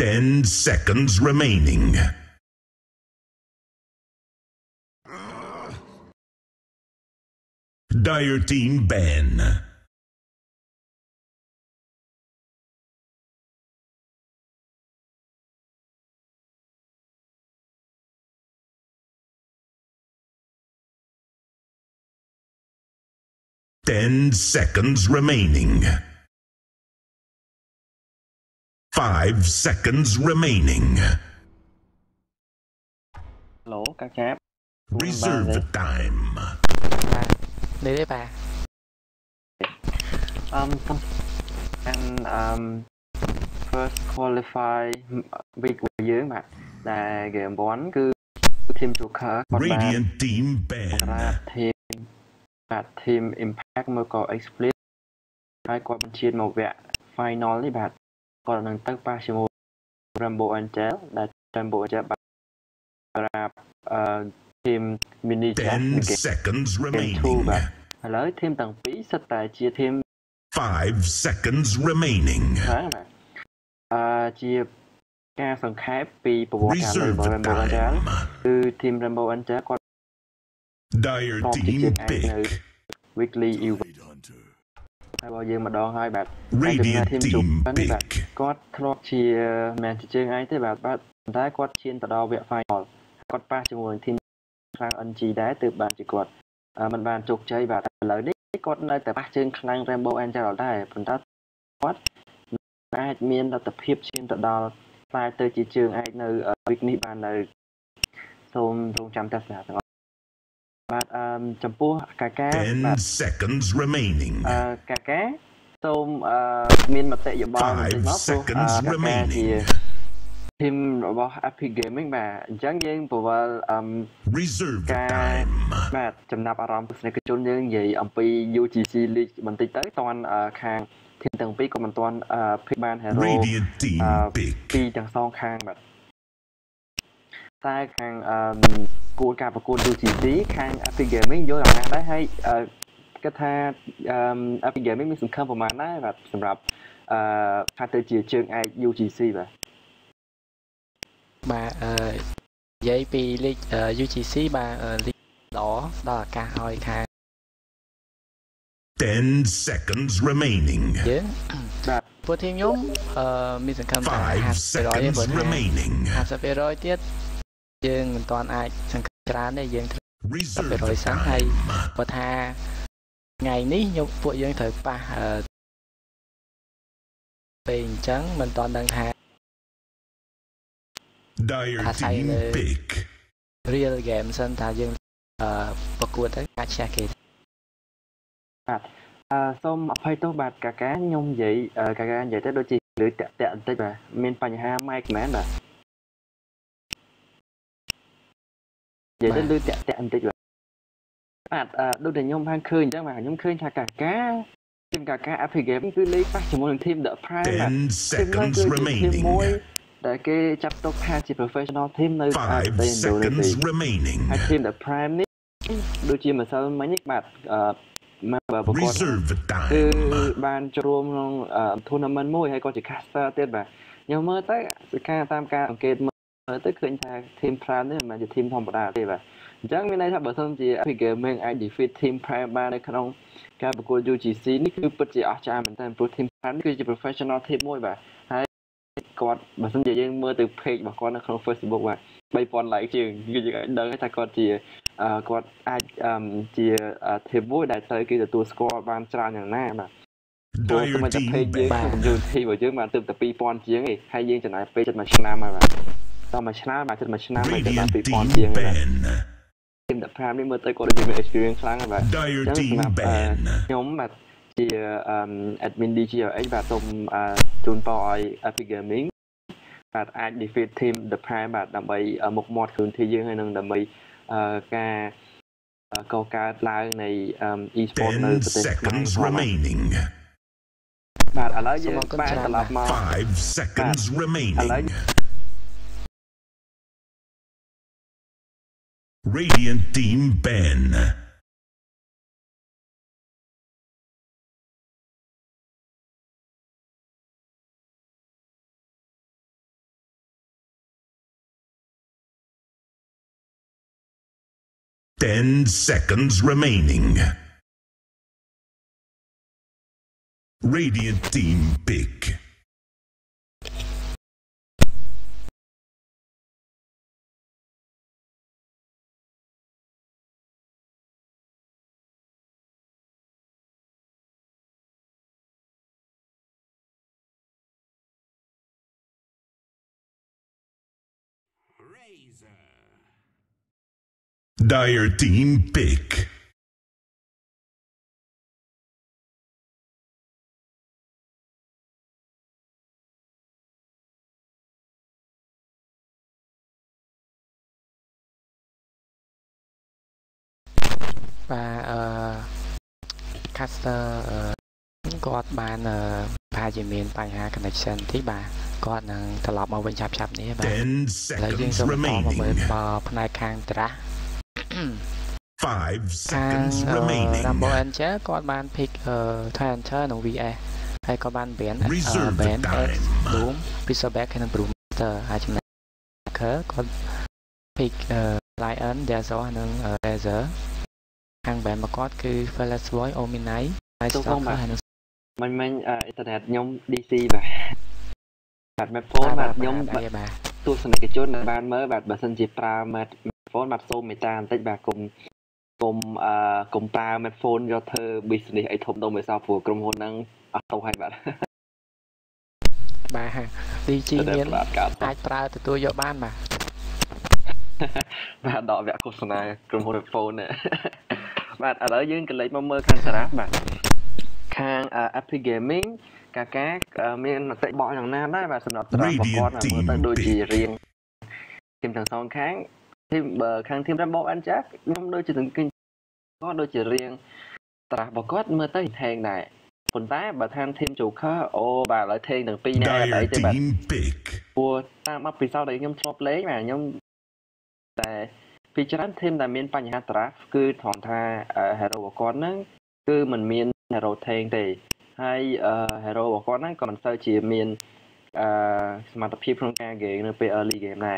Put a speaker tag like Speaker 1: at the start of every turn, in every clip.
Speaker 1: 10 seconds remaining. Dire team ban. 10 seconds remaining. 5 seconds remaining.
Speaker 2: Lỗ các cháp.
Speaker 1: Reserve time.
Speaker 3: Đi đấy bà.
Speaker 2: First qualify week của dưới mà là game 4 cứ team Joker
Speaker 1: Radiant team ban.
Speaker 2: team Impact mới có Explicit hai qua bên trên màu vẽ final đi bạn còn能tới 3 ជាមួយ Rambo Angel ដែល Rambo Angel បាត់team mini
Speaker 1: 10 seconds remaining.
Speaker 2: ឥឡូវ team ទាំងពីរសិតតែជា team
Speaker 1: 5 seconds remaining.
Speaker 2: ហ្នឹងបាទជាការសង្ខេបពីប្រវត្តិការនៃ Rambo Angel គឺ team Rambo Angel គាត់
Speaker 1: Dire team pick.
Speaker 2: weekly event ហើយបើយើងម្ដងហើយបាទ
Speaker 1: Radiant team pick
Speaker 2: គាត់ធ្លាប់ជាមិនជាជើងឯងទេបាទប៉ុន្តែគាត់ឈានទៅដល់វគ្គ final គាត់ប៉ះជាមួយ team ខ្លាំង NG ដែរទើបបានជាគាត់មិនបានជោគជ័យបាទឥឡូវនេះគាត់នៅតែប៉ះជើងខ្លាំង Rainbow Angel ដែរប៉ុន្តែគាត់អាចមានលទ្ធភាពឈានទៅដល់ខ្លាយទៅជាជើងឯកនៅ week នេះបាននៅសូមរងចាំទស្សនាទាំងអស់បាទចំពោះកាកា
Speaker 1: 10 seconds remaining
Speaker 2: កាកាសូមមានមតិយោបល់បន្តិចមកព្រោះកាកាជា team របស់ Epic Gaming បាទអញ្ចឹងយើងពវល់
Speaker 1: reserve
Speaker 2: ការ
Speaker 1: time
Speaker 2: បាទចំណាប់អារម្មណ៍ទស្សនិកជនយើងនិយាយអំពី UGC League បន្តិចទៅតាន់ខាង team ទាំងពីរក៏មិនទាន់ភិកបាន hero ពីទាំងសងខាងបាទតែខាងគោលការប្រកួត UGC ខាង Epic Gaming យកអំណាចដែរហើយគិតថា Epic Gaming មានសង្ឃឹមប្រហែលដែរបាទសម្រាប់ថាទៅជាជើងឯក UGC បាទ
Speaker 3: និយាយពី League UGC បាទ League ដល់ឱកាសឲ្យខាង
Speaker 1: 10 seconds remaining
Speaker 3: យើងបាទពួកทีมខ្ញុំមានសង្ឃឹមថា
Speaker 1: 5 seconds remaining
Speaker 3: 50% ទៀតយើងមិនទាន់អាចសង្ឃឹមច្រើនទេយើងត្រូវ
Speaker 1: reserve
Speaker 3: សិនហើយបើថាថ្ងៃនេះពួកយើងត្រូវប៉ះពេលអញ្ចឹងមិនទាន់ដឹងថា
Speaker 1: Dire team pick
Speaker 3: real game សិនថាយើងប្រកួតទៅអាចឈ្នះគេ
Speaker 2: បាទសូមអភ័យទោសបាទកាកាខ្ញុំនិយាយកាកានិយាយទៅដូចជាលឺតាក់បន្តិចបាទមានបញ្ហា mic មែនបាទនិយាយទៅលឺតាក់បន្តិចបាទដូចតែខ្ញុំបានឃើញអញ្ចឹងបាទខ្ញុំឃើញថាកាកា Epic Gaming គឺលេងប៉ះជាមួយនឹង team The Prime បាទ
Speaker 1: 10 seconds remaining
Speaker 2: ដែលគេចាត់ទុកថាជា professional team នៅ
Speaker 1: 5 seconds remaining
Speaker 2: ហើយ team The Prime នេះដូចជាម្សិលមិញនេះបាទមកប្រកួតគឺបានចូលរួមក្នុង tournament មួយហើយក៏ជា caster ទៀតបាទខ្ញុំមើលទៅតាមការអង្កេតមើលទៅឃើញថា team Prime នេះមិនមែនជា team ធម្មតាទេបាទអញ្ចឹងមានន័យថាបើសិនជា Epic Gaming អាច defeat team Prime បាននៅក្នុងការប្រកួត UGC នេះគឺពិតជាអស្ចារ្យមែនទែនព្រោះ team Prime នេះគឺជា professional team មួយបាទហើយគាត់បើសិនជាយើងមើលទៅ page របស់គាត់នៅក្នុង Facebook បាទ 3000 like ជាងគឺយើងអាចដឹងថាគាត់អាចជា team មួយដែលទៅគេទទួលស្គាល់បានច្រើនយ៉ាងណាបាទព្រោះតែ page យើង community របស់យើងបានទៅតែ 2000 ជាងឯងហើយយើងចំណាយពេលចិត្តមួយឆ្នាំហើយបាទដល់មួយឆ្នាំបាទចិត្តមួយឆ្នាំហើយទៅដល់ 2000 ជាងបាទteam The Prime នេះមើលទៅគាត់ដូចជា experience ខ្លាំងហើយបាទអញ្ចឹងសម្រាប់ខ្ញុំបាទជា admin DGLX បាទសូមជូនពរឲ្យ Epic Gaming បាទអាច defeat team The Prime បាទដើម្បីមុខមាត់ community យើងហើយនឹងដើម្បីការកកើតឡើងនៃ e-sport នៅប្រទេសខ្មែរបាទឥឡូវយើងបានត្រឡប់មក
Speaker 1: 5 seconds remaining Radiant team ban 10 seconds remaining. Radiant team pick. Dire team pick.
Speaker 3: Và caster có bạn pha chỉ miền bài hà connection tí bà có năng tập lọc màu bên chạp chạp ní bà
Speaker 1: 10
Speaker 3: lấy riêng
Speaker 1: seconds
Speaker 3: xong có mà
Speaker 1: remaining.
Speaker 3: bên phần này khang tra
Speaker 1: 5
Speaker 3: khang
Speaker 1: seconds remaining.
Speaker 3: Rambo Enter có bạn pick thay Enter nông VA hay có bạn biển
Speaker 1: Reserve
Speaker 3: biển
Speaker 1: time.
Speaker 3: đúng Pixelback hay là Brewmaster hai chấm này khớ có pick Lion Dazzle hay là Dazzle hàng bạn mà có cứ Flash Voice Ominite hay
Speaker 2: Tôi
Speaker 3: Stalker
Speaker 2: không bà
Speaker 3: hay là
Speaker 2: mình internet nhóm DC bà bạt map phone bạt nhóm
Speaker 3: bà
Speaker 2: tôi sẽ cái chốt là ban mới bạt bà sân chỉ pra map phone bạt xô mày ta tích bà cùng pra map phone do thơ business ấy thông đồng về sau củaក្រុមហ៊ុន năng tàu hay bạn
Speaker 3: បាទទីជីមានអាចប្រើទទួលយកបានបាទ
Speaker 2: បាទដកវគ្គឃោសនាក្រុមហ៊ុន phone នេះ បាទឥឡូវយើងកន្លែងមកមើលខាងសារ៉ាបាទខាង Epic Gaming កាកាមានមតិបកយ៉ាងណាដែរបាទសម្រាប់តារាប្រព័ន្ធមើលទៅដូចជារៀងทีมទាំងសងខាងทีมខាងทีม Rainbow Angel ខ្ញុំដូចជាសង្កេតក៏ដូចជារៀងតារាប្រព័ន្ធមើលទៅថេងដែរប៉ុន្តែបើថាทีม Joker អូបាទឥឡូវថេងទាំងពីរនេះតែទេបាទព្រោះតាមអបិសោតដែលខ្ញុំធ្លាប់លេងបាទខ្ញុំតែពីច្រើនធីមដែលមានបញ្ហាតារាគឺត្រង់ថា hero របស់គាត់ហ្នឹងគឺมันមាន hero tank ទេហើយ hero របស់គាត់ហ្នឹងក៏មិនសូវជាមានសមត្ថភាពក្នុងការ game នៅពេល early game ដែរ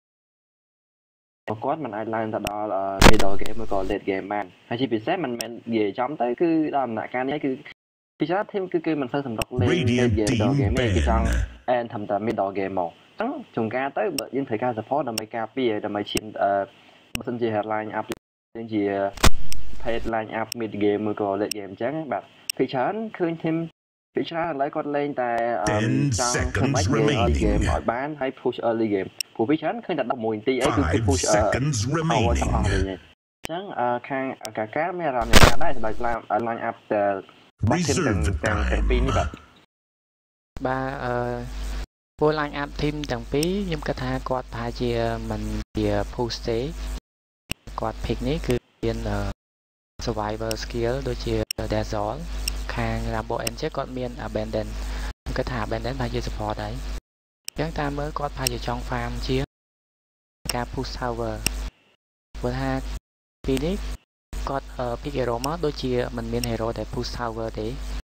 Speaker 2: គាត់មិនអាចឡើងទៅដល់ middle game ឬក៏ late game បានហើយជាពិសេសមិនមែននិយាយចំទៅគឺដល់ដំណាក់កាលនេះគឺពីច្រើនធីមគឺគេមិនសូវសម្រុកលេង late game middle game ទេគេចង់ end ធ្វើតែ middle game មកអញ្ចឹងជួនកាលទៅបើយើងត្រូវការ support ដើម្បីការពារដើម្បីឈានបើសិនជា headline up យើងជា headline up mid game ឬក៏ late game អញ្ចឹងបាទពីច្រើនឃើញ team ពីច្រើនឥឡូវគាត់លេងតែចង់ធ្វើឲ្យ early game ឲ្យបានហើយ push early game ព្រោះពីច្រើនឃើញតែ11នាទីអីគឺ push remaining ទាំងអស់វិញអញ្ចឹងខាងកាកាមានអារម្មណ៍យ៉ាងណាដែរសម្រាប់ line up តែ ទាំងពីរនេះបាទ
Speaker 3: ពួក line up team ទាំងពីរខ្ញុំគិតថាគាត់ប្រហែលជាមិនជា push ទេគាត់ pick នេះគឺមាន survivor skill ដូចជា Dazzle ខាង Rambo Angel គាត់មាន abandon ខ្ញុំគិតថា abandon ប្រហែលជា support ដែរអញ្ចឹងតាមមើលគាត់ប្រហែលជាចង់ farm ជាការ push tower ព្រោះថាពីនេះគាត់ pick hero មកដូចជាមិនមាន hero ដែល push tower ទេ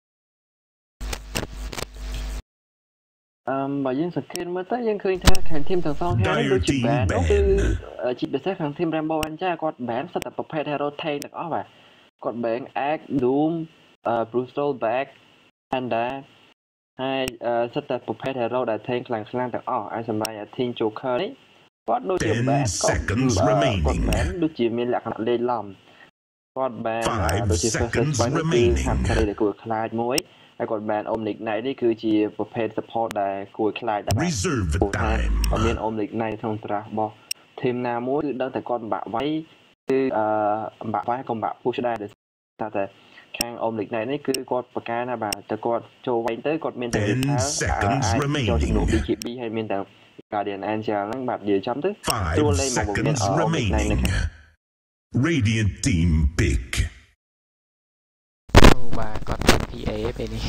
Speaker 2: បើយើងសង្កេតមើលទៅយើងឃើញថាខាង team ទាំងសងខាងដូចជា ban នោះគឺជាពិសេសខាង team Rainbow Angel គាត់ ban សិតតែប្រភេទ hero tank ទាំងអស់បាទគាត់ ban Axe Doom Brutal Back Panda ហើយសិតតែប្រភេទ hero ដែល tank ខ្លាំងៗទាំងអស់ហើយសម្រាប់ team Joker នេះគាត់ដូចជា ban គាត់ ban ដូចជាមានលក្ខណៈលេងឡំគាត់ ban ដូចជា first strike គឺហាត់carry ដែលគួរខ្លាចមួយហើយគាត់ ban Omnic Knight នេះគឺជាប្រភេទ support ដែលគួរខ្លាចដែរបាទគាត់មាន Omnic Knight ក្នុងត្រាស់របស់ team ណាមួយគឺដឹងតែគាត់បាក់វាយគឺបាក់វាយក៏បាក់ push ដែរតែខាង Omnic Knight នេះគឺគាត់ប្រកែណាបាទតែគាត់ចូលវិញទៅគាត់មានតែ អាចចូលជំនួស BKB ហើយមានតែ Guardian Angel ហ្នឹងបាទនិយាយចំទៅចូលលេងមកមាន Omnic Knight នេះ
Speaker 1: Radiant team pick
Speaker 3: បាទគាត់ PA ពេលនេះ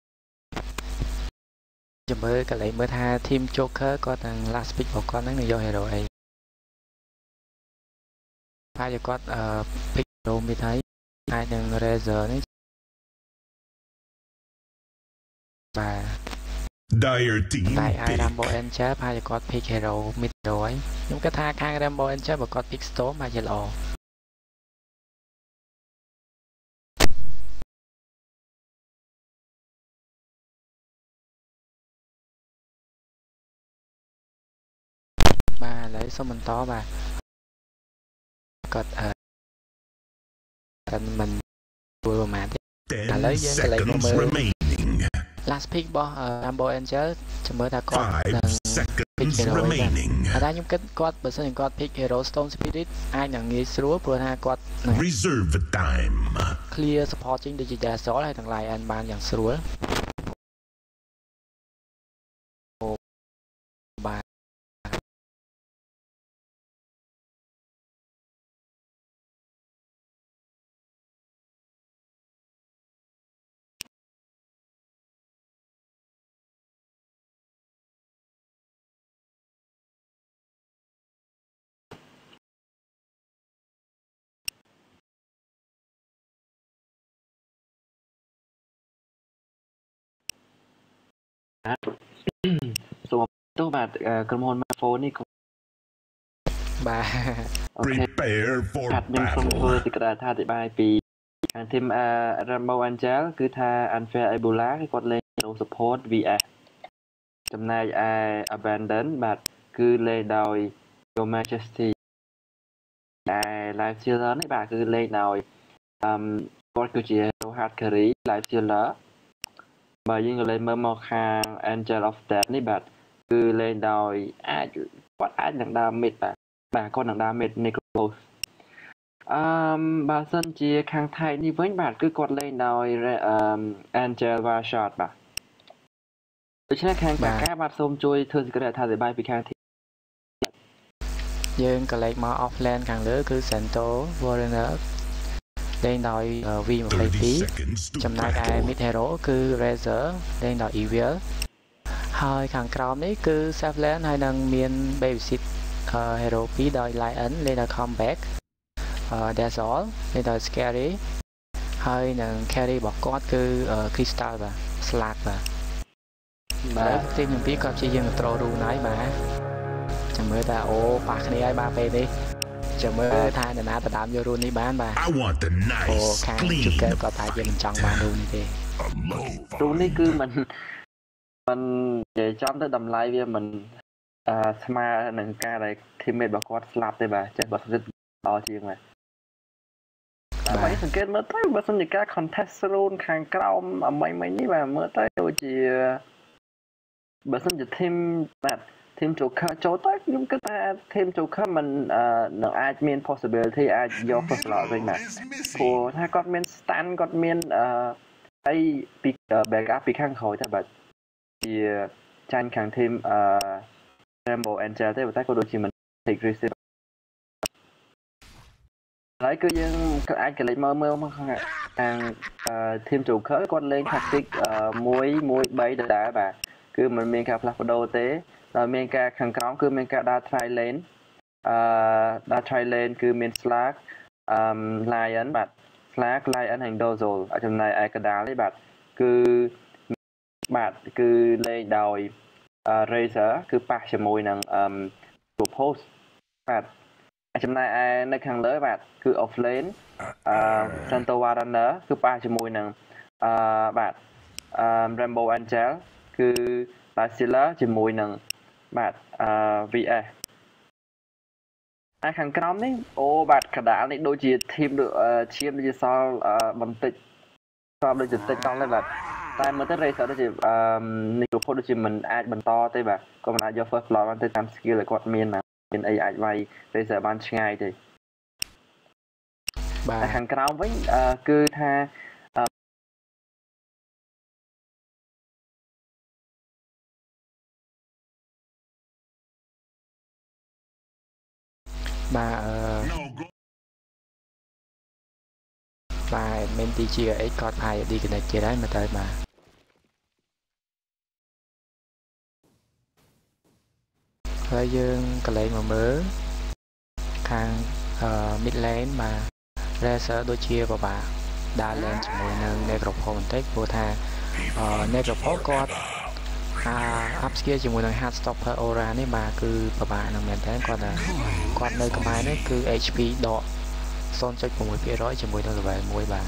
Speaker 3: ចាំមើលកន្លែងមើលថា team Joker គាត់នឹង last pick របស់គាត់ហ្នឹងនឹងយក hero អីហើយគាត់ pick hero មួយថៃហើយនឹង Razor នេះបាទ
Speaker 1: Dire team
Speaker 3: តែ Rambo Angel ហើយគាត់ pick hero mid hero ហើយខ្ញុំគិតថាខាង Rambo Angel បើគាត់ pick Storm អាចជាល្អ xong mình to mà cột cần mình vừa mà lấy dân cái lấy mới last pick bo Rambo Angel cho mới ta có pick hero ở đây những cái cột bởi sao những cột pick hero Stone Spirit ai nhận nghĩ sửa rồi ha cột
Speaker 1: reserve time
Speaker 3: clear supporting để chỉ ra số hay thằng lại anh ban dạng sửa bà
Speaker 2: số tôi bạn cầm hồn phone này
Speaker 3: bà
Speaker 1: prepare for
Speaker 2: nhưng xong thôi thì cái tha thì bài vì thêm Rambo Angel cứ tha unfair Ebola cái quạt lên no support VS trong này abandon bạn cứ lên đòi Your Majesty live sealer này bạn cứ lên đòi quạt cứ chỉ hard carry live sealer mà nhưng lên mơ mơ khang Angel of Death này bạn cứ lên đòi quạt nặng đam mệt bà con nặng đam mệt necropose bà sân chia khang thay như với bạn cứ quạt lên đòi Angel và shot bà tôi chắc khang cả các bạn xôm chui thường có thể thay để bay bị khang thì
Speaker 3: dương cái lấy mà offline càng lớn cứ Santo Warner lên đòi vì một play phí trong này ai mid hero cứ Razor lên đòi Evil hơi khang crom đấy cứ Savland hay năng miền babysit hero phí đòi Lion lên đòi comeback That's all lên đòi Scary hơi năng carry bỏ code cứ Crystal và Slack và đấy team những phí còn chỉ dừng throw ru nói mà chẳng mới ta ô bạc này ai ba pe đi chẳng mới thay là ta đám vô ru đi bán bà ô khang chụp kêu có tại vì mình chọn bán ru đi thì
Speaker 2: ru này cứ mình về trong tới đầm lai với mình smart nâng ca này teammate bảo quad slap đây bà chắc bảo rất to chiên mà mấy thằng kết mới tới bảo xong những cái contest run khang cao mấy ní bà mới tới đôi chỉ bảo xong những thêm chỗ khác chỗ tới nhưng cái ta thêm chỗ khác mình nó ai miền possibility ai do first lot rồi mà củaถ้าก็miền stand ก็miềnไอ้ปีbackup ปีข้างเขาแต่แบบที่จานขังทีมRambo Angel แต่ว่าก็ดูที่มัน take risk lại cứ nhưng ai cái lấy mơ mà không thêm chỗ khác còn lên tactic muối bay đá bà cứ mình miền cà phê đồ tế rồi miền cà khang cóng cứ miền cà đa try lane cứ miền slack lion bạt slack lion hành đồ rồi ở trong này ai cả đá lấy bạt cứ lên đòi razor cứ pass cho môi năng propose bạt ở trong này ai nơi khang lớn bạt cứ offlane Santo Warner cứ pass cho môi năng bạt Rambo Angel cứ Basila chỉ mùi nằng bạt VA ai khang crom đấy ô bạt cả đá này đôi chỉ thêm được chiêm được sao bằng tịch sao được tịch trong lên bạt tại mới tới đây sao đó chỉ Nicole đôi chỉ mình ai bằng to tới bạt còn mình ai do first floor tới tam skill là quạt miên mà miên ai vay bây giờ ban ngày thì ai khang crom với cứ tha
Speaker 3: bà và mình đi chia ấy còn ai đi cái này chia đấy mà tới mà hơi dương cái lấy mà mới khang mid lane mà ra sở đôi chia vào bà đa lên cho mùi nâng necropole mình thích vô tha necropole có upskill chỉ một lần hard stopper aura này mà cứ bà nằm mềm thế còn nơi cầm ai đấy cứ HP đọ son cho một phía đó chỉ mùi đâu là về mùi bà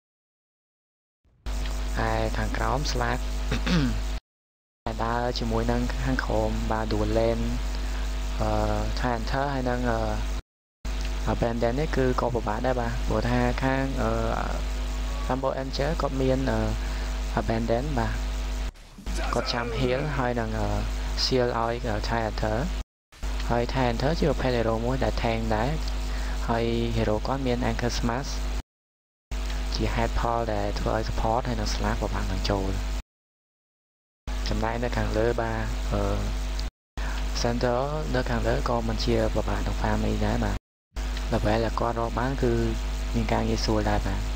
Speaker 3: ai thằng crom slash đa chỉ mùi nâng hàng khom bà đùa lên Hunter ហើយនឹងAbandon នេះគឺក៏ពិបាកដែរបាទព្រោះថាខាងRambo Angel គាត់មានAbandon បាទគាត់ចាំ heal ហើយនឹង shield ឲ្យ Hunter ហើយ Hunter ជាប្រភេទ hero មួយដែល tank ដែរហើយ hero គាត់មាន Anchor Smash ជា head pull ដែលធ្វើឲ្យ support ហើយនឹង slash ពិបាកនឹងចូលចំណែកនៅខាងលើបាទCenter នៅខាងលើក៏មិនជាពិបាកក្នុង farm នេះដែរបាទដល់ពេលដែលគាត់រកបានគឺមានការងាយស្រួលដែរបាទ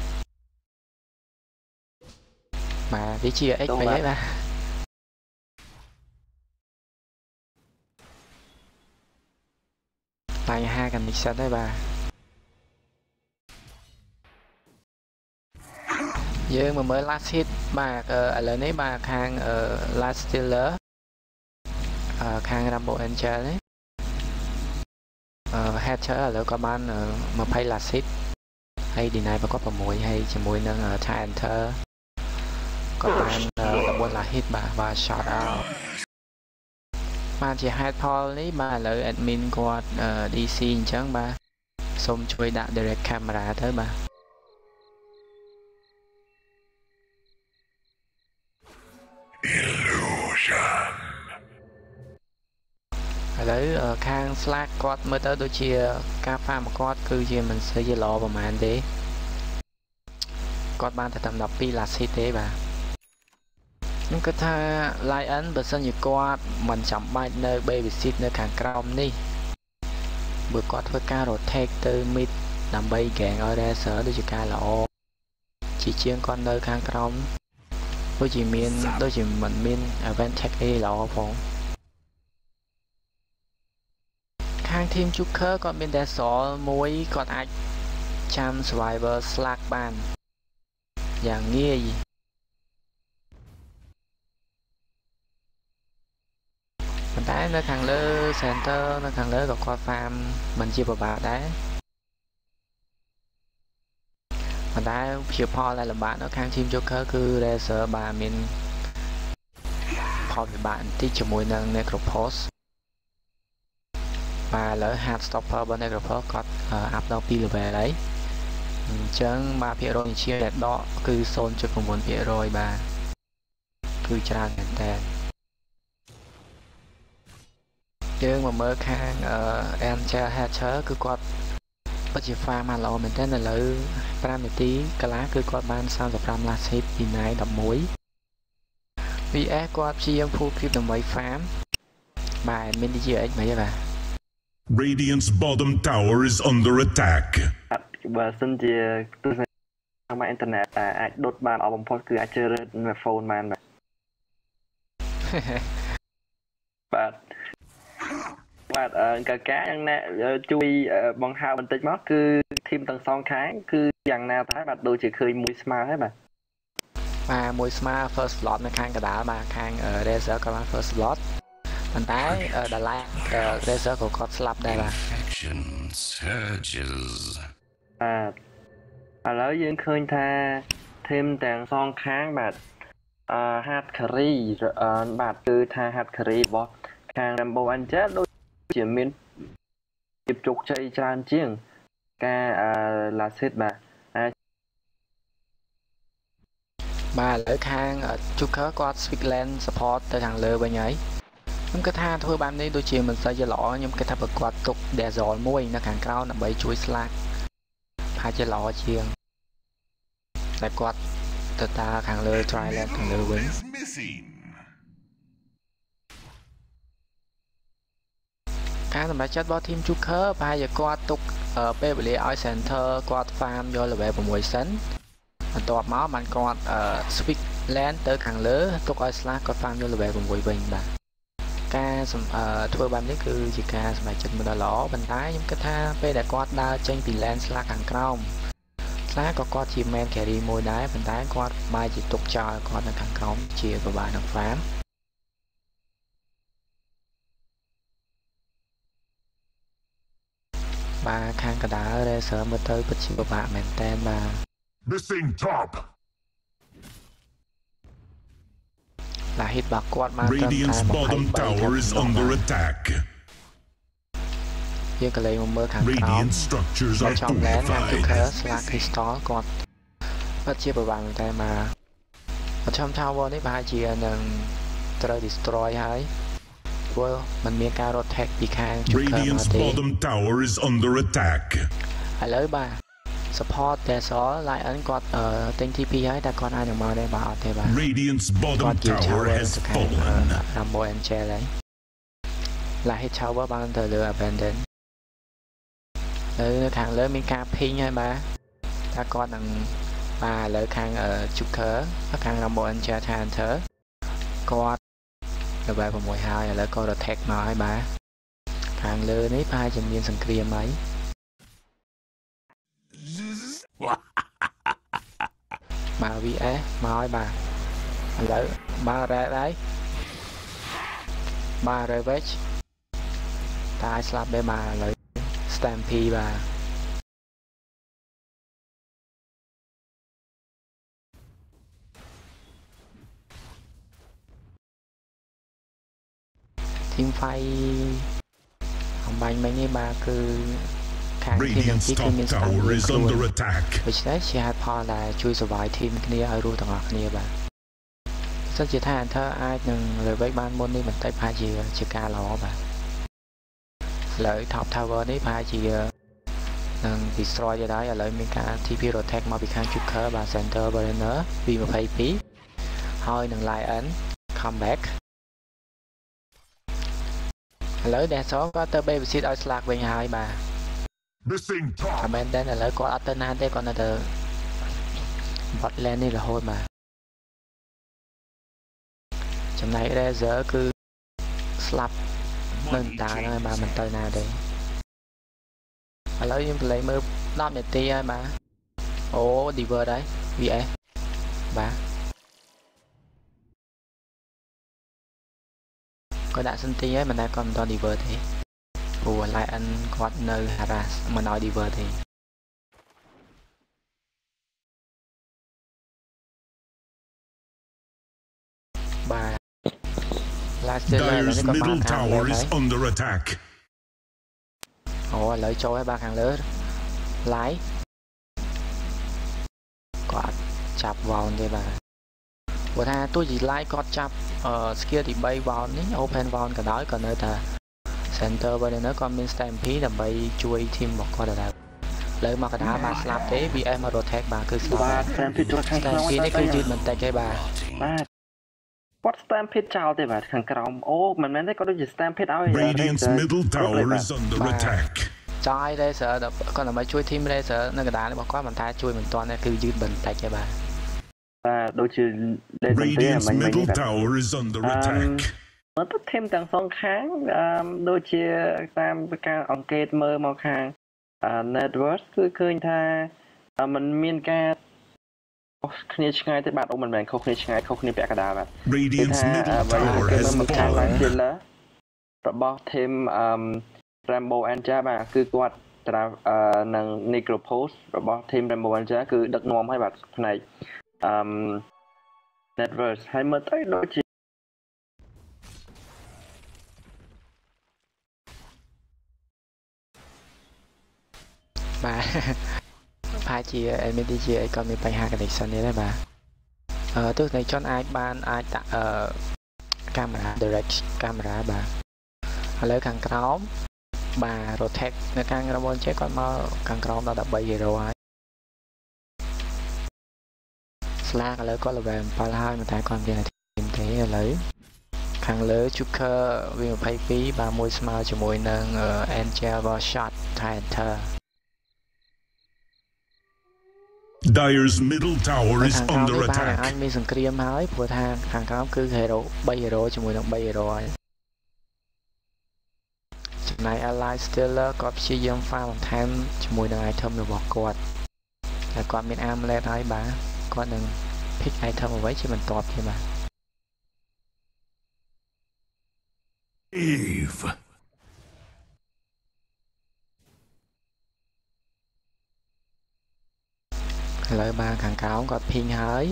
Speaker 3: វាជា X បែបហ្នឹងបាទបញ្ហា connection ដែរបាទយើងមកមើល last hit បាទឥឡូវនេះបាទខាង last stealer ខាង Rambo Angel នេះheadshot ឥឡូវក៏បាន20 last hit ហើយ deny ប្រកប6ហើយជាមួយនឹង Hunter ក៏បាន14 last hit បាទ shot out បានជា head poll នេះបាទឥឡូវ admin គាត់ DC អញ្ចឹងបាទសូមជួយដាក់ direct camera ទៅបាទឥឡូវខាង slack គាត់មើលទៅដូចជាការ farm គាត់គឺជាមិនសូវជាល្អប្រហែលទេគាត់បានតែ12 last hit ទេបាទខ្ញុំគិតថា Lion បើសិនជាគាត់មិនចាំបាច់នៅ baby sit នៅខាងក្រោមនេះបើគាត់ធ្វើការ rotate ទៅ mid ដើម្បី gang ឲ្យ racer ដូចជាការល្អជាជាងគាត់នៅខាងក្រោមដូចជាមិនមាន advantage អីល្អផងខាង team Joker គាត់មាន Dazzle មួយគាត់អាចចាំ survivor slack បានយ៉ាងងាយប៉ុន្តែនៅខាងលើ center នៅខាងលើក៏គាត់ farm មិនជាពិបាកដែរប៉ុន្តែជាផលដែលលំបាកនៅខាង team Joker គឺ racer បាទមានផលពិបាកបន្តិចជាមួយនឹង Necropos បាទឥឡូវ hard stopper របស់ Necropos គាត់ up ដល់2 level ហើយអញ្ចឹងបាទភាគរយជាដែលដកគឺ 0.9% បាទគឺច្រើនមែនតើយើងមកមើលខាងAngel Hatcher គឺគាត់ពិតជា farm មកល្អមែនតើឥឡូវ5នាទីកន្លះគឺគាត់បាន35 last hit ពី9 11 VS គាត់ព្យាយាម full creep ដើម្បី farm បាទមាន DGX មិនទេបាទ
Speaker 1: Radiant's bottom tower is under attack
Speaker 2: បើសិនជាទស្សនវិស័យអ៊ីនធឺណិតតែអាចដុតបានអស់បំផុតគឺអាចជ្រើសរើស phone បានបាទកាកាយ៉ាងណាជួយបង្ហើបបន្តិចមកគឺធីមទាំងសងខាងគឺយ៉ាងណាដែរបាទដូចជាឃើញមួយស្មើហើយបាទ
Speaker 3: មួយស្មើ first slot នៅខាងកណ្ដាលបាទខាង Razer ក៏បាន first slot ប៉ុន្តែដល់ឡែក Razer ក៏គាត់ស្លាប់ដែរបាទ
Speaker 2: ឥឡូវយើងឃើញថាធីមទាំងសងខាងបាទhard carry បាទគឺថា hard carry របស់ខាង Rambo Angel ដូចជាមានភាពជោគជ័យច្រើនជាងការ last hit បាទ
Speaker 3: ឥឡូវខាង Joker គាត់ switch lane support ទៅខាងលើវិញហើយខ្ញុំគិតថាធ្វើបែបនេះដូចជាមិនសូវជាល្អខ្ញុំគិតថាបើគាត់ទុក Dazzle មួយនៅខាងក្រៅដើម្បីជួយ slack ហើយជាល្អជាងតែគាត់ទៅតាខាងលើ try lane ខាងលើវិញការសម្រេចចិត្តរបស់ team Joker ប្រហែលជាគាត់ទុកពេលវេលាឲ្យ center គាត់ farm យក level 6 សិនបន្ទាប់មកបានគាត់ switch lane ទៅខាងលើទុកឲ្យ slash គាត់ farm យក level 6 វិញបាទការធ្វើបែបនេះគឺជាការសម្រេចចិត្តមួយដ៏ល្អប៉ុន្តែខ្ញុំគិតថាពេលដែលគាត់ដើរចេញពី lane slash ខាងក្រោម slash ក៏គាត់ជា main carry មួយដែរប៉ុន្តែគាត់បែរជាទុកចោលគាត់នៅខាងក្រោមជាពិបាកនឹង farm បាទខាងកណ្ដាល Razer មើលទៅពិតជាពិបាកមែនតើបាទ
Speaker 1: Missing top
Speaker 3: là hit របស់គាត់បាន
Speaker 1: Radiant's bottom tower is under attack
Speaker 3: dương cái lấy một mơ kháng cáo trong lén làm chụp khớ slack crystal còn bất chia bởi bằng tay mà ở trong tower đấy ba chia nâng trời destroy hay vừa mình miếng cao protect bị kháng chụp khớ mà tí lấy ba support để số lại ấn quạt ở tên TP ấy ta còn ai được mời đây bảo thế bà còn chịu tower sự kháng Rambo and Chair đấy lại hết tower bằng từ lừa abandon kháng lớn miếng cao pin hay bà ta còn đằng bà lỡ kháng ở chụp khớ kháng Rambo and Chair than thớ quạt rồi bà vào mùi hai lỡ coi protect nói bà kháng lớn ấy ba chừng viên sân kia mấy bà VS nói bà lỡ ba ra đấy ba ravage ta slap để bà lấy stampede bà team fight không bánh mấy nghe bà cứ
Speaker 1: Radiant's top tower is under attack.
Speaker 3: Vì thế chị hãy phó là chui survive team kia ở ru tầng ngọc kia bà rất chỉ thay thơ ai đừng lời với ban môn đi mình tay pha gì chỉ ca lò bà lợi top tower đấy pha gì đừng destroy cho đó lợi mình ca TP protect mà bị kháng chụp khớ bà center burner vì một pay phí thôi đừng lại ấn comeback lợi đa số có tơ bay xịt ở slack bên hai bà comment đây là lỡ có alternate còn là từ bot lane này là thôi mà trong này ra giờ cứ slap mình ta thôi mà mình tới nào đây lỡ như lấy mơ đam để ti mà ố diver đấy VS bà có đã xin ti ấy mình đã còn toàn diver thế ủa lại anh quạt nơi harass mà nói diver thì bà
Speaker 1: Dire's middle tower is under attack.
Speaker 3: Ủa lợi trôi ba hàng lớn lái quạt chạp vào đây bà bữa nay tôi chỉ lái quạt chạp skill thì bay vào ní open vào cả đó còn nơi ta center bên đây nó còn min stampede là bay chui team một con là lợi mà cái đá bà slap thế vì em mà rotate bà cứ slap stampede đấy cứยืนmình tay cái bà
Speaker 2: quát stampede chào thế bà thằng còng ô mình mới có được stampede áo
Speaker 1: Radiant's middle tower is under attack.
Speaker 3: Try đây sợ con là mấy chui team đây sợ nó cái đá nó bỏ qua mình ta chui mình toàn cứยืนmình tay cái bà
Speaker 2: đôi chữ
Speaker 1: Radiant's middle tower is under attack.
Speaker 2: nó tất thêm tầng song kháng đôi chia tam ca ông kết mơ màu hàng network cứ khơi tha mình miên ca khné ngay tới bạn ông mình không khné ngay không khné bẻ cả đà bạn
Speaker 1: Radiant's middle tower has fallen.
Speaker 2: rồi bỏ thêm Rambo Anja bà cứ quạt năng Necropose rồi bỏ thêm Rambo Anja cứ đợt nôm hay bạn này network hay mới tới đôi chia
Speaker 3: bà hai chị em đi chị ấy còn mình phải hai cái lịch sân đấy bà tức này cho ai ban ai tạo camera direct camera bà lấy càng crom bà rotate nó càng ra bên chế con mà càng crom nó đã bay rồi slack lấy có là về pal hai mà tại con kia là tìm thế lấy càng lớn chúc cơ vì một pay phí 30 smile cho mỗi nâng angel và shot tighter.
Speaker 1: Dire's middle tower is under attack.
Speaker 3: Anh mi sừng kia nói vừa thang hàng cáo cứ hero bay hero cho mùi đồng bay hero chừng này ally stealer có chia dân pha một thêm cho mùi đồng item được bỏ quạt là còn bên am lên hai bà có đừng pick item ở với chứ mình tọt thì mà
Speaker 1: Eve.
Speaker 3: lời ba kháng cáo có ping hới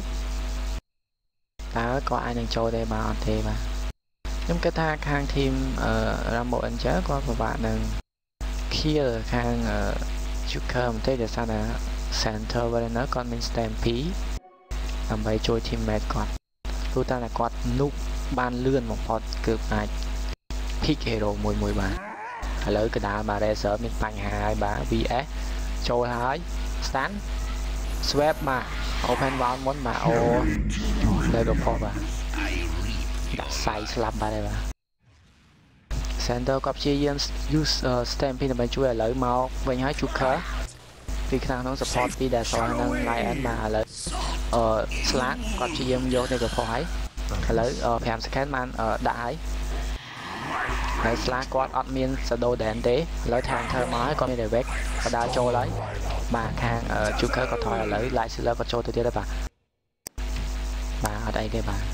Speaker 3: ta có ai đang trôi đây bà thì mà nhưng cái ta khang thêm Rambo anh chết có một bạn đừng kill ខាង Joker មិនទេដោយសារតែ Center Warner គាត់មាន Stampede ដើម្បីជួយ teammate គាត់ព្រោះតែគាត់ noob បានលឿនបំផុតគឺអាច pick hero មួយបានឥឡូវកណ្ដាល Razer មានបញ្ហាហើយបាទ VS ចូលហើយ stun swap បាទ open wall មុនបាទអូនៅក៏ផុសបាទដាក់សៃស្លាប់បាទហើយបាទ Center ក៏ព្យាយាម use Stampede ដើម្បីជួយឥឡូវមកវិញហើយ Joker ពីខាងក្នុង support ពី Dazzle និង Lion បាទឥឡូវSlack គាត់ព្យាយាមយកទៅក៏ផុសហើយឥឡូវ5 second បានដាក់ហើយហើយ Slack គាត់អត់មាន Shadow Dance ទេឥឡូវ Tanker មកហើយគាត់មាន Direct ក៏ដើរចូលហើយបាទខាង Joker ក៏ថយឥឡូវ Light Sealer ក៏ចូលទៅទៀតហើយបាទអត់អីទេបាទ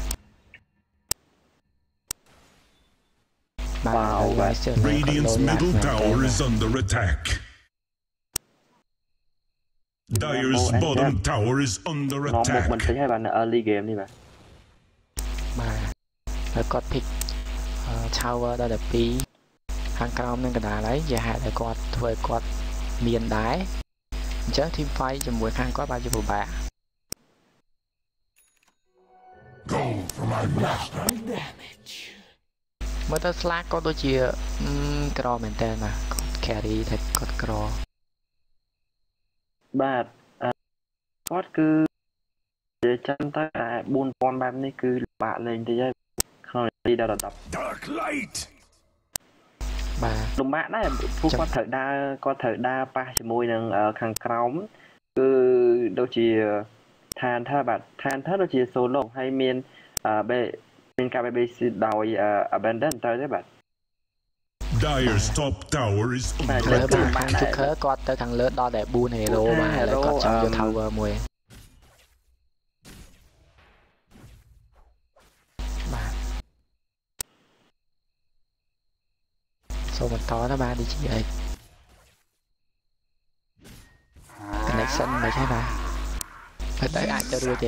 Speaker 1: Radiant's middle tower is under attack. Dire's bottom tower is under attack.
Speaker 2: មិនឃើញហើយបាទនៅ early game នេះបាទ
Speaker 3: ហើយគាត់ pick tower ដល់12ខាងក្រោមនឹងកណ្ដាលហើយជាហេតុឲ្យគាត់ធ្វើឲ្យគាត់មានដែរអញ្ចឹង team fight ជាមួយខាងគាត់បានជាពិបាក
Speaker 1: Go for my master.
Speaker 3: មើលទៅ Slack ក៏ដូចជាក្រមែនតើណា carry តែគាត់ក្រ
Speaker 2: បាទគាត់គឺនិយាយចាំទៅតែ 4000 បែបនេះគឺលំបាកលេងតិចហើយក្នុងនាទីដល់10
Speaker 1: Dark light
Speaker 3: បាទ
Speaker 2: លំបាកដែរព្រោះគាត់ត្រូវដើរប៉ះជាមួយនឹងខាងក្រោមគឺដូចជាឋានថាបាទឋានថាដូចជា solo ហើយមានមានការ BBC ដោយ abandon ទៅទេបាទ
Speaker 1: Dire's top tower is under attack.
Speaker 3: Joker គាត់ទៅខាងលើដល់តែ4 hero បាទហើយគាត់ចង់យក tower មួយបាទសូមបន្តទៅបាទ DGX connection មិនទេបាទហើយទៅអាចទៅរួចទេ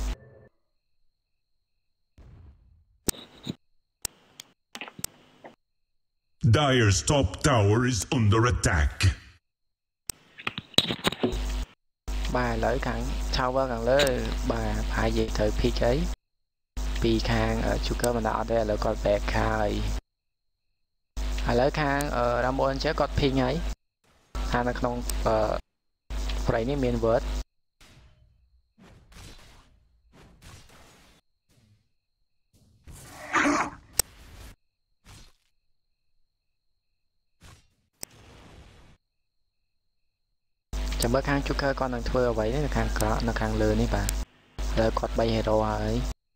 Speaker 1: Dire's top tower is under attack.
Speaker 3: បាទឥឡូវខាង tower ខាងលើបាទប្រហែលយើងត្រូវ pick អីពីខាង Joker មិនដល់អត់ទេឥឡូវគាត់ back ហើយឥឡូវខាង Rambo Angel គាត់ ping ហើយថានៅក្នុងframe នេះមាន word ចាំមើលខាង Joker គាត់នឹងធ្វើអ្វីនៅខាងក្រៅនៅខាងលើនេះបាទឥឡូវគាត់3 hero ហើយ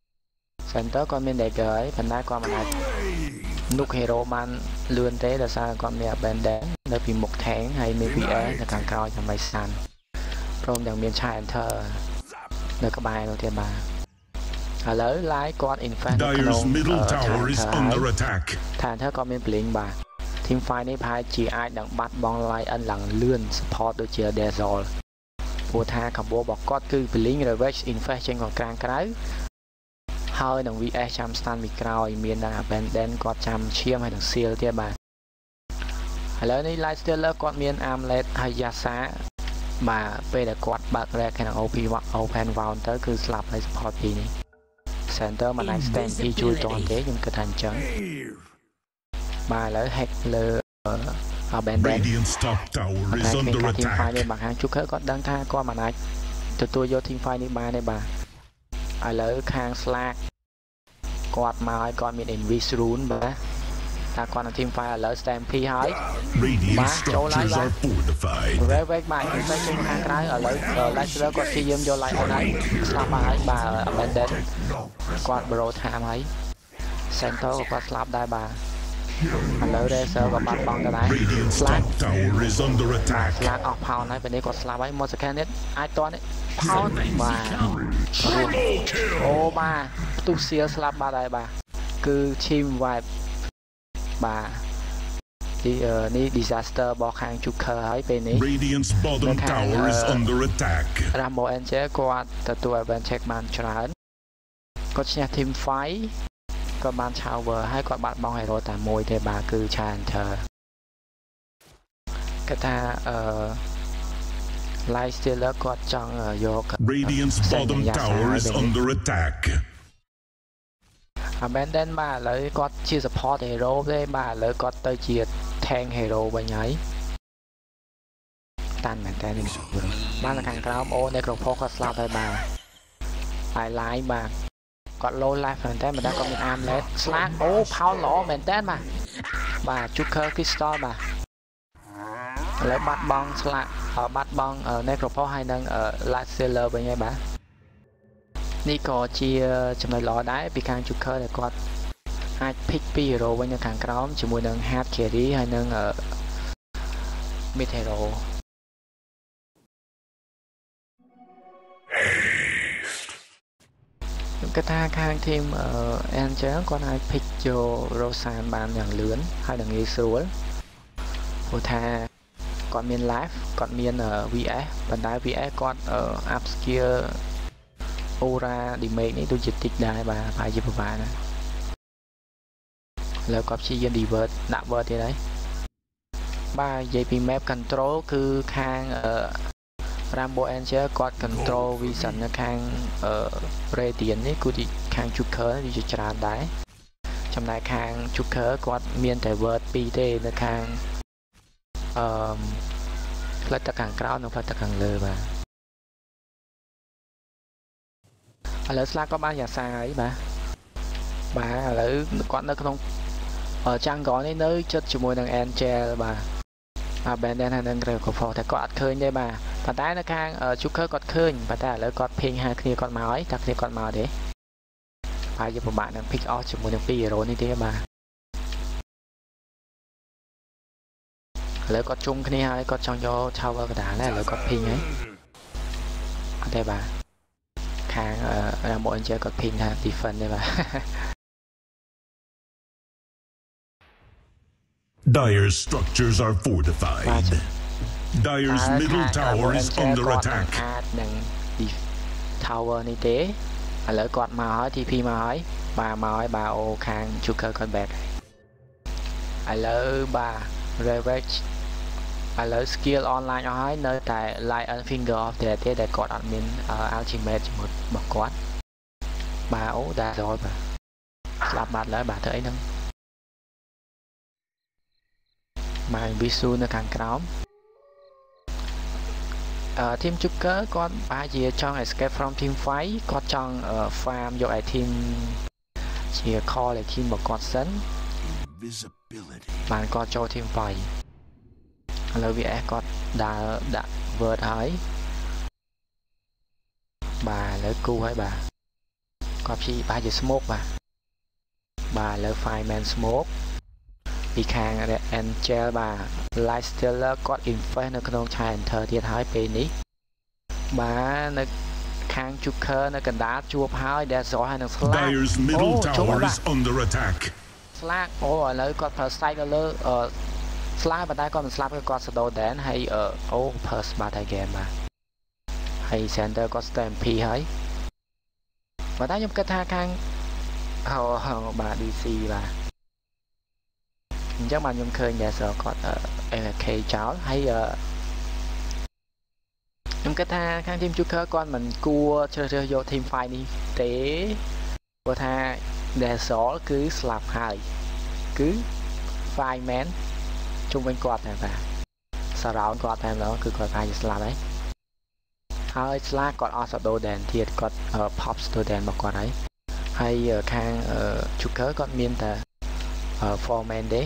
Speaker 3: Center គាត់មាន dagger ហើយប៉ុន្តែគាត់មិនអាច nuke hero បានលឿនទេដោយសារគាត់មាន abandon នៅពីមុខ tank ហើយមាន VR នៅខាងក្រោយដើម្បីសានព្រមទាំងមាន Chanter នៅក្បែរនោះទៀតបាទឥឡូវ live គាត់ infect នៅក្នុង
Speaker 1: middle tower is under attack.
Speaker 3: Chanter គាត់មាន blink បាទ team fight នេះប្រហែលជាអាចនឹងបាត់បង់ Lion ឡើងលឿន support ដូចជា Dazzle ព្រោះថា combo របស់គាត់គឺ blink ravage infect ចេញមកក្រៅហើយនឹង VS ចាំ stand ពីក្រោយមាននឹង abandon គាត់ចាំឈាមហើយនឹង seal ទៀតបាទឥឡូវនេះ Light Stealer គាត់មាន armlet ហើយ Yasa បាទពេលដែលគាត់បើក rack ខាង open wound ទៅគឺស្លាប់ហើយ support ពីនេះ Center មិនអាច stand ពីជួយតទេខ្ញុំគិតថាអញ្ចឹងបាទឥឡូវ hack លើ abandon
Speaker 1: Radiant's top tower is under attack
Speaker 3: នេះបាទខាង Joker គាត់ដឹងថាគាត់មិនអាចទទួលយក team fight នេះបានទេបាទឥឡូវខាង Slack គាត់មកឲ្យគាត់មាន invis rune បាទថាគាត់នៅ team fight ឥឡូវ Stampede ហើយបាទចូលឡើងបាទ Ravage បាទទៅចេញខាងក្រៅឥឡូវ Lightsaber គាត់ព្យាយាមយក Light អត់ហើយស្លាប់ហើយបាទ abandon គាត់ borrow time ហើយ Center ក៏គាត់ស្លាប់ដែរបាទឥឡូវ Razer ក៏បាត់បង់ទៅដែរ
Speaker 1: Slack tower is under attack
Speaker 3: Slack អស់ pound ហើយពេលនេះគាត់ស្លាប់ហើយមក second នេះអាចតនេះ pound បាទអូបាទផ្ទុះ seal ស្លាប់បាត់ហើយបាទគឺ team wipe បាទនេះ disaster របស់ខាង Joker ហើយពេលនេះ
Speaker 1: Radiant's bottom tower is under attack
Speaker 3: Rambo Angel គាត់ទទួល advantage បានច្រើនគាត់ឈ្នះ team fight គាត់បាន tower ហើយគាត់បាត់បង់ hero តែមួយទេបាទគឺ Chanter cái ta Light Stealer គាត់ចង់យក
Speaker 1: Radiant's bottom tower is under attack
Speaker 3: អាមែនដែរបាទឥឡូវគាត់ជា support hero ទេបាទឥឡូវគាត់ទៅជា tank hero វិញហើយតាន់មែនតើនេះបាទខាងក្រោមអូអ្នកក្រុមផុសគាត់ស្លាប់ហើយបាទហើយ line បាទគាត់ low life មែនតើមិនដឹងគាត់មាន armlet ស្លាកអូ power ល្អមែនតើបាទ Joker Crystal បាទឥឡូវបាត់បង់ស្លាកបាត់បង់អ្នកក្រុមផុសហើយនឹង Light Stealer វិញហើយបាទនេះក៏ជាចំណុចល្អដែរពីខាង Joker ដែលគាត់អាច pick ពី hero វិញនៅខាងក្រោមជាមួយនឹង hard carry ហើយនឹង mid hero ខ្ញុំគិតថាខាង team Angel គាត់អាច pick យក Rosan បានយ៉ាងលឿនហើយនឹងងាយស្រួលព្រោះថាគាត់មាន life គាត់មាន VS ប៉ុន្តែ VS គាត់ up skill aura damage នេះដូចជាតិចដែរបាទប្រហែលជាពិបាកណាស់ឥឡូវគាត់ព្យាយាម divert ដាក់ word ទៀតហើយបាទនិយាយពី map control គឺខាងRambo Angel គាត់ control vision នៅខាងRadiant នេះគឺខាង Joker នេះជាច្រើនដែរចំណែកខាង Joker គាត់មានតែ word 2ទេនៅខាងផ្លិតទៅខាងក្រោមនិងផ្លិតទៅខាងលើបាទឥឡូវស្លាកក៏បានយ៉ាងសាហើយបាទឥឡូវគាត់នៅក្នុងjungle នេះនៅចិត្តជាមួយនឹង Angel បាទBandit ហើយនឹង Greycrow តែគាត់អត់ឃើញទេបាទប៉ុន្តែនៅខាង Joker គាត់ឃើញប៉ុន្តែឥឡូវគាត់ភេងហៅគ្នាគាត់មកហើយតែគ្នាគាត់មកទេហើយយើងពិបាកនឹង pick off ជាមួយនឹង2 hero នេះទេបាទឥឡូវគាត់ជុំគ្នាហើយគាត់ចង់យក tower កណ្ដាលដែរឥឡូវគាត់ភេងហើយអត់ទេបាទខាង Rambo Angel គាត់ភេងថា defend ទេបាទ
Speaker 1: Dire's structures are fortified. Dire's middle tower is under attack.
Speaker 3: នឹង tower នេះទេឥឡូវគាត់មកហើយ TP មកហើយបាទមកហើយបាទអូខាង Joker គាត់ back ឥឡូវបាទ Ravage ឥឡូវ skill online អស់ហើយនៅតែ Lion Finger of Death ទេដែលគាត់អត់មាន ultimate ជាមួយរបស់គាត់បាទអូដែរrồiបាទស្លាប់បាត់ហើយបាទធ្វើអីហ្នឹងមក Visu នៅខាងក្រោមteam Joker គាត់ប្រហែលជាចង់ escape from team fight គាត់ចង់ farm យក item ជា call item របស់គាត់សិនបានគាត់ចូល team fight ឥឡូវ VS គាត់ដើរដាក់ word ហើយបាទឥឡូវគូហើយបាទគាត់ព្យាយាមជា smoke បាទឥឡូវ fireman smoke ពីខាង Angel បាទ Light Stealer គាត់ invest នៅក្នុង Chanter ទៀតហើយពេលនេះបាទនៅខាង Joker នៅកណ្ដាលជួបហើយ Desert ហើយនឹង Slack
Speaker 1: Dire's middle tower is under attack
Speaker 3: Slack អូឥឡូវគាត់ប្រើ strike ទៅលើ Slack ប៉ុន្តែគាត់មិនស្លាប់គាត់ Shadow Dan ហើយអូ Pulse បាទតែ game បាទហើយ Center គាត់ Stamp ហើយប៉ុន្តែខ្ញុំគិតថាខាងបាទ DC បាទអញ្ចឹងបាទខ្ញុំឃើញ Desert គាត់ AFK ចោលហើយខ្ញុំគិតថាខាង team Joker គាត់មិនគួរជ្រើសរើសយក team fight នេះទេព្រោះថា Desert គឺស្លាប់ហើយគឺ fireman ជុំវិញគាត់តែបាទ surround គាត់តែម្ដងគឺគាត់អាចស្លាប់ហើយ Slack គាត់អស់ Shadow Dan ទៀតគាត់ pop Shadow Dan មកគាត់ហើយខាង Joker គាត់មានតែ foreman ទេ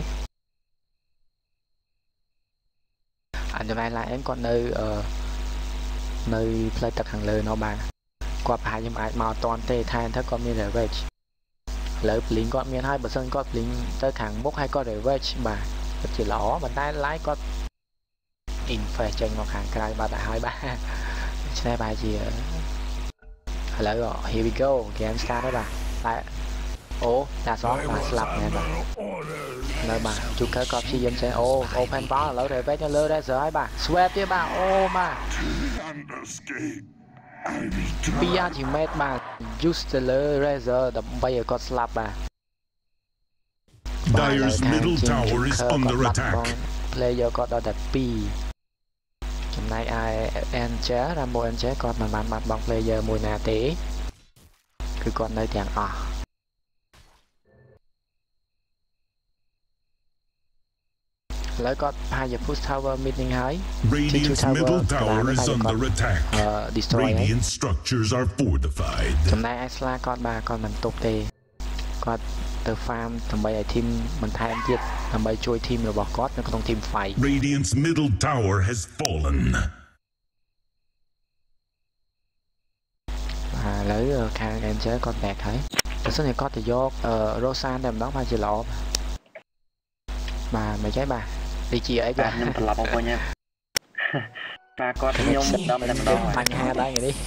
Speaker 3: អញ្ចឹងឡាយគាត់នៅផ្លូវទឹកខាងលើនោះបាទគាត់ប្រហែលខ្ញុំអាចមកអត់តាន់ទេថែមទៅគាត់មាន Ravage ឥឡូវ Blink គាត់មានហើយបើសិនគាត់ Blink ទៅខាងមុខហើយគាត់ Ravage បាទពិតជាល្អប៉ុន្តែ Light គាត់ invest ចេញមកខាងក្រៅបាត់ទៅហើយបាទឆ្នេះបែរជាឥឡូវ here we go game start ហើយបាទតែអូតាសោះបាទស្លាប់មែនបាទនៅបាទ Joker ក៏ព្យាយាមចេញអូ open ball ឥឡូវ Ravage នៅលើ Razor ហើយបាទ sweat ទៀតបាទអូបាទពី ultimate បាទ use ទៅលើ Razor ដើម្បីឲ្យគាត់ស្លាប់បាទ
Speaker 1: Dire's middle tower is under attack
Speaker 3: player គាត់ដល់តែ2 ចំណាយឲ្យ Angel រ៉ាម៉ូ Angel គាត់មិនបានបាត់បង់ player មួយណាទេគឺគាត់នៅទាំងអស់ឥឡូវគាត់ប្រហែលជា push tower mid នឹងហើយ
Speaker 1: Radiant's middle tower is under attack.
Speaker 3: destroy
Speaker 1: Radiant structures are fortified.
Speaker 3: ចំណែកឯ Sla គាត់បាទគាត់មិនទប់ទេគាត់ទៅ farm ដើម្បីឲ្យ team បន្ថែមទៀតដើម្បីជួយ team របស់គាត់នៅក្នុង team fight
Speaker 1: Radiant's middle tower has fallen.
Speaker 3: ឥឡូវខាង Angel គាត់ back ហើយបើសិនជាគាត់ទៅយក Rosan តែម្ដងបាទជាល្អបាទមិនចឹងបាទដូចជាអីបាទ
Speaker 2: ខ្ញុំត្រឡប់មកវិញហើយបាទគាត់ខ្ញុំដល់តែម្ដង
Speaker 3: បញ្ហាដែរនេះ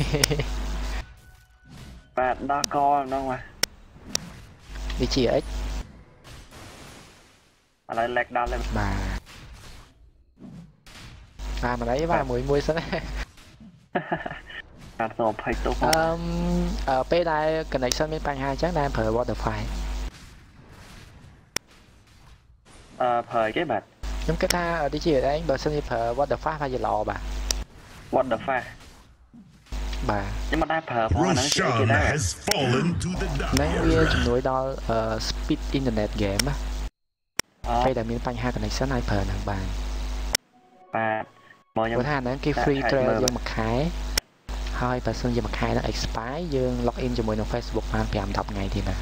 Speaker 2: បាទដល់កម្ដងបាទ
Speaker 3: ដូចជាអីឥ
Speaker 2: ឡូវ lag ដល់ហើយ
Speaker 3: បាទមិនអីបាទមួយសិន
Speaker 2: បាទសូមអភ័យទោស
Speaker 3: ពេលដែល connection មានបញ្ហាអញ្ចឹងដែលប្រើ Waterfall
Speaker 2: ប្រើគេបាទ
Speaker 3: ខ្ញុំគិតថាដូចជាឯងបើសិនជាប្រើ Waterfall ថាជាល្អបាទ
Speaker 2: Waterfall
Speaker 3: បាទ
Speaker 2: ខ្ញុំមិនដែរប្រើផងហ្នឹងគេដែរ
Speaker 3: ហ្នឹងវាជំនួយដល់ speed internet game ណាពេលដែលមានបញ្ហា connection ឲ្យប្រើហ្នឹងបាន
Speaker 2: បាទមកខ្ញុំ
Speaker 3: ថាហ្នឹងគេ free trial យើងមួយខែហើយបើសិនជាមួយខែហ្នឹង expire យើង log in ជាមួយនឹង Facebook បាន 5-10 ថ្ងៃទៀតណា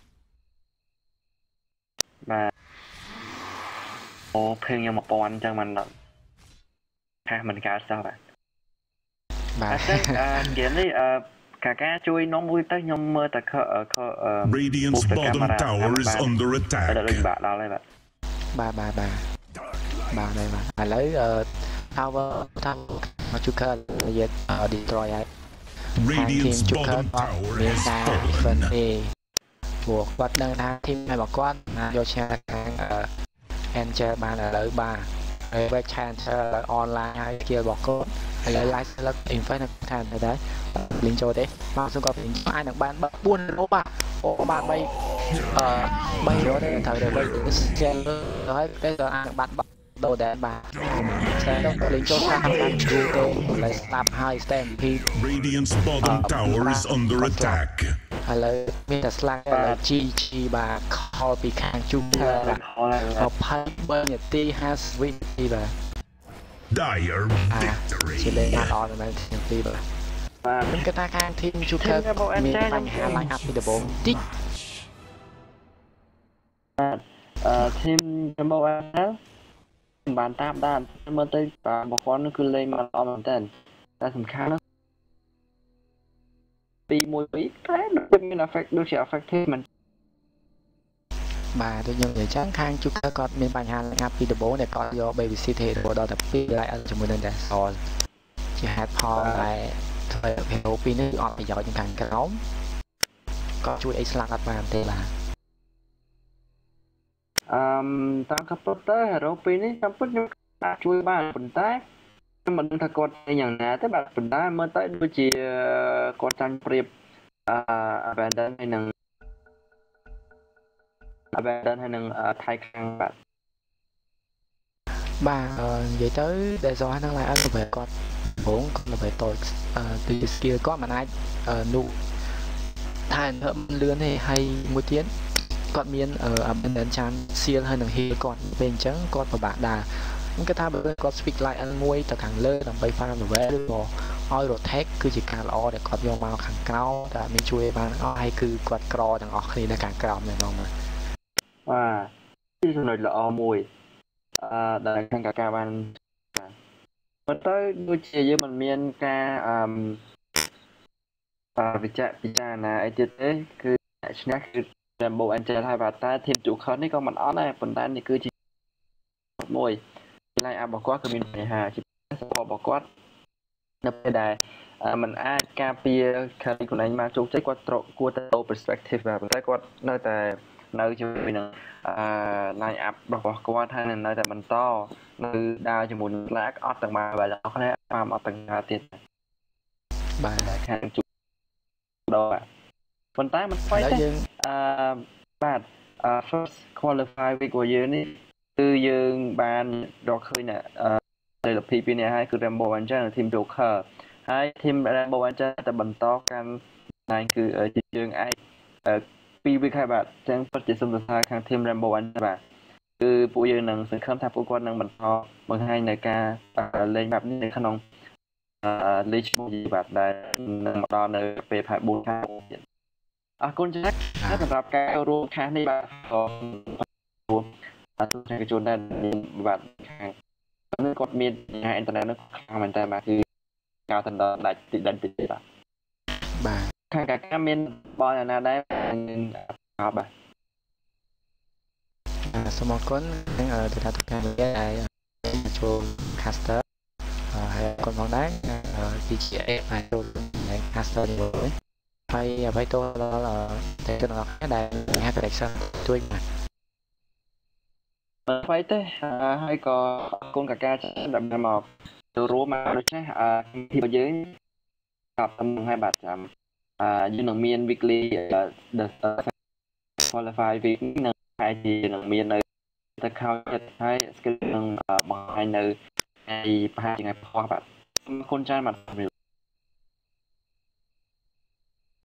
Speaker 2: បាទអូភេងខ្ញុំ1000អញ្ចឹងមិនខាសមិនកើតសោះបាទអញ្ចឹងហ្គេមនេះកាជួយនាំមួយទៅខ្ញុំមើលតែ
Speaker 1: Radiant's bottom tower is under attack
Speaker 2: ដល់បាក់ដល់ហើយបាទ
Speaker 3: បាទហើយបាទឥឡូវtower មកជួកនិយាយ destroy ហើយ
Speaker 1: Radiant's bottom tower is
Speaker 3: fallen ពួកគាត់ដឹងថា team របស់គាត់យកឈ្នះខាង Angel បានឥឡូវបាទហើយ Web Chancer ឥឡូវ online ហើយ skill របស់គាត់ឥឡូវ live select invite នៅខាងទៅដែរលីងចូលទេបាទសូមគាត់អាចនឹងបាន4រោបាទអូបាទ3រោទេត្រូវតែ share ហើយតែគាត់អាចនឹងបាត់ដូរដែរបាទតែដល់លីងចូលខាងបានជួទេឥឡូវស្ដាប់ហើយ Stampede
Speaker 1: Radiant's bottom tower is under attack
Speaker 3: ឥឡូវមានតែ Slack ឥឡូវ GG បាទខលពីខាងជូន23នាទី50វិនាទីបាទ
Speaker 1: Dire victory
Speaker 3: ជាលេខអត់មែនទាំងពីរបាទខ្ញុំគិតថាខាង team ជូខើមានបញ្ហា line up ពីដំបូងតិច
Speaker 2: team ដំបូងបានតាមដានមើលទៅបងប្អូននោះគឺលេងមកល្អមែនតើតែសំខាន់ណាស់2-1-2តែដូចមាន effect ដូចជា effective មិន
Speaker 3: បាទដូចខ្ញុំនិយាយចឹងខាងជូខើគាត់មានបញ្ហា line up ពីដំបូងដែលគាត់យក babysit hero ដល់តែ2 line up ជាមួយនឹង Dasol ជាហេតុផលដែលធ្វើឲ្យ hero ពីរនេះអត់ប្រយោជន៍ខាងក្រោមក៏ជួយអីស្លាក់អត់បានទេបាទ
Speaker 2: តាមកាពិតទៅ hero ពីរនេះតាមពិតខ្ញុំអាចជួយបានប៉ុន្តែខ្ញុំមិនដឹងថាគាត់យ៉ាងណាទេបាទប៉ុន្តែមើលទៅដូចជាគាត់ចាញ់ប្រៀបAbandon ហើយនឹង ថៃខាងបាទ
Speaker 3: និយាយទៅដែលសោះហ្នឹងឡើងអត់ទៅគាត់ដំបូងគាត់ទៅតូចពី skill គាត់មិនអាចនោះថាលឿនទេហើយមួយទៀតគាត់មាន abundant chance seal ហើយនឹង heal គាត់ពេលអញ្ចឹងគាត់ពិបាកដែរខ្ញុំគិតថាបើគាត់ speak line N1 ទៅខាងលើដើម្បី farm level ឬក៏ឲ្យ rotate គឺជាការល្អដែលគាត់យកមកខាងក្រោមតែមានជួយបានអស់ហើយគឺគាត់ក្រទាំងអស់គ្នានៅខាងក្រោមតែម្ដងបាទ
Speaker 2: គឺចំណុចល្អមួយដែលខាងកាកាបានប៉ុន្តែដូចជាយើងមិនមានការវិចារណាអីទៀតទេគឺឈ្នះគឺ Rainbow Angel ហើយបាទតែធីមជូខននេះក៏មិនអត់ដែរប៉ុន្តែនេះគឺជាមួយ line up របស់គាត់គឺមានបញ្ហាជា support របស់គាត់នៅពេលដែលมันអាចការពារ carry ខ្លួនឯងមកជោគជ័យគាត់គួរតែ perspective បាទប៉ុន្តែគាត់នៅតែនៅជាមួយនឹងline up របស់គាត់ហើយនៅតែបន្តនៅដើរជាមួយនឹង lag អត់ទាំងមកបែបអស់គ្នាអត់ទាំងទៀត
Speaker 3: បាទ
Speaker 2: ខាងជួដល់ប៉ុន្តែមិនស្វ័យទេបាទ first qualify week របស់យើងនេះគឺយើងបានរកឃើញ đây là PP này hay cứ Rainbow Angel là team Joker hay team Rainbow Angelแต่បន្តកាន់ណៃគឺជាយើងអាចពីវាខែបាទចឹងពិតជាសូមសរសើរខាង team Rainbow Angel បាទគឺពួកយើងនឹងសង្ឃឹមថាពួកគាត់នឹងបន្តបង្ហាញនៅការលេងបែបនេះនៅក្នុងលេខឈ្មោះបាទដែលនឹងមកដល់នៅពេល4ខែទៀតអរគុណចា៎សម្រាប់ការរួមខាសនេះបាទក៏រួមទស្សនិកជនដែលបាទខាងគាត់មានអ៊ីនធឺណិតនោះខ្លាំងមែនតើបាទគឺការដណ្ដើមដាច់តិចបាទបាទខាងកាមានបលណាដែរនឹងបាទ
Speaker 3: សូមអរគុណនឹងទៅដល់តុការងារដែលចូល caster ហើយគាត់ផងដែរ PGA អាចចូលនៅ caster ជាមួយហើយអ្វីទៅដល់តែទៅដល់គ្នាដែលមាន correction ជួយបាទ
Speaker 2: អ្វីទេហើយក៏អរគុណកាកាដែលមកចូលរួមមកដូច្នេះពីយើងតាមនឹងឲ្យបាទចាំយើងនឹងមាន weekly the qualify week នឹងហើយជានឹងមាននៅទៅខោចិត្តហើយ skill នឹងបង្ហាញនៅថ្ងៃប្រហែលថ្ងៃផុសបាទអរគុណច្រើនបាទ